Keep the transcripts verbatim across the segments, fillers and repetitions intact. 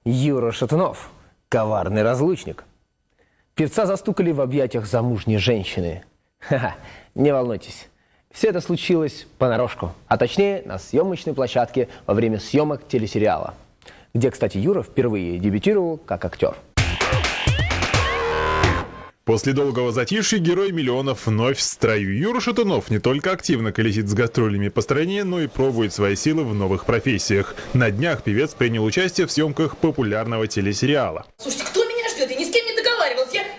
Юра Шатунов, коварный разлучник. Певца застукали в объятиях замужней женщины. Ха-ха, не волнуйтесь. Все это случилось понарошку, а точнее на съемочной площадке во время съемок телесериала, где, кстати, Юра впервые дебютировал как актер. После долгого затишья герой миллионов вновь в строю. Юра Шатунов не только активно колесит с гастролями по стране, но и пробует свои силы в новых профессиях. На днях певец принял участие в съемках популярного телесериала. Слушайте, кто меня ждет? Я ни с кем не договаривался. Я...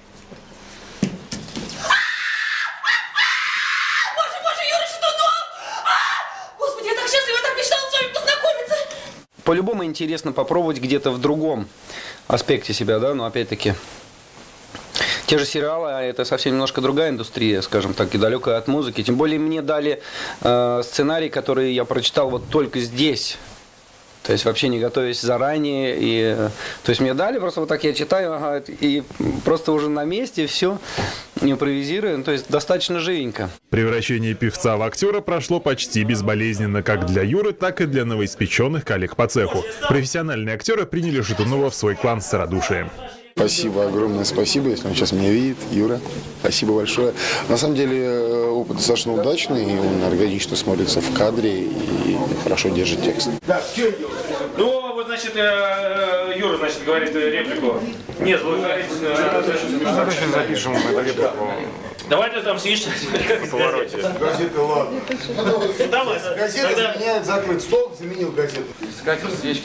Боже, боже, Юра Шатунов! Господи, я так счастлива, я так мечтала с вами познакомиться. По-любому интересно попробовать где-то в другом аспекте себя, да, но опять-таки... Те же сериалы, а это совсем немножко другая индустрия, скажем так, и далекая от музыки. Тем более мне дали э, сценарий, который я прочитал вот только здесь. То есть вообще не готовясь заранее. И, то есть мне дали, просто вот так я читаю, ага, и просто уже на месте все импровизируем. То есть достаточно живенько. Превращение певца в актера прошло почти безболезненно как для Юры, так и для новоиспеченных коллег по цеху. Профессиональные актеры приняли Шатунова в свой клан с радушием. Спасибо, огромное спасибо, если он сейчас меня видит. Юра, спасибо большое. На самом деле опыт достаточно удачный, он органично смотрится в кадре и хорошо держит текст. Да, что я делаю? Ну, вот, значит, Юра, значит, говорит реплику. Нет, вы говорите... Давайте запишем эту реплику. Давай ты там сидишь в повороте. Газеты, ладно. Давай. Газеты заменяют закрыт стол, заменил газету. Скатерть, свечки.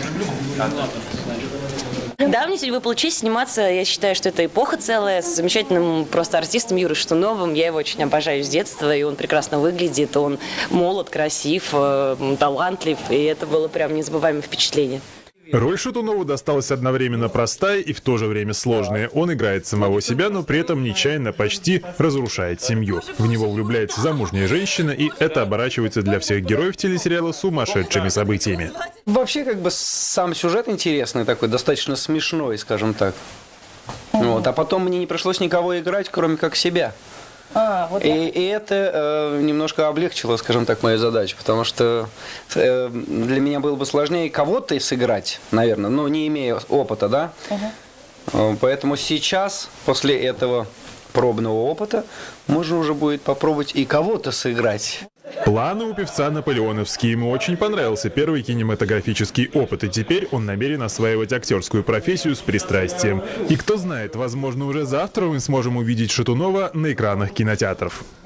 Да, мне сегодня получилось сниматься. Я считаю, что это эпоха целая с замечательным просто артистом Юрой Шатуновым. Я его очень обожаю с детства, и он прекрасно выглядит. Он молод, красив, талантлив, и это было прям незабываемое впечатление. Роль Шатунову досталась одновременно простая и в то же время сложная. Он играет самого себя, но при этом нечаянно почти разрушает семью. В него влюбляется замужняя женщина, и это оборачивается для всех героев телесериала сумасшедшими событиями. Вообще, как бы сам сюжет интересный такой, достаточно смешной, скажем так. Вот. А потом мне не пришлось никого играть, кроме как себя. А, вот и, и это э, немножко облегчило, скажем так, мою задачу, потому что э, для меня было бы сложнее кого-то сыграть, наверное, но не имея опыта, да. Uh-huh. Поэтому сейчас, после этого пробного опыта, можно уже будет попробовать и кого-то сыграть. Планы у певца наполеоновские. Ему очень понравился первый кинематографический опыт, и теперь он намерен осваивать актерскую профессию с пристрастием. И кто знает, возможно, уже завтра мы сможем увидеть Шатунова на экранах кинотеатров.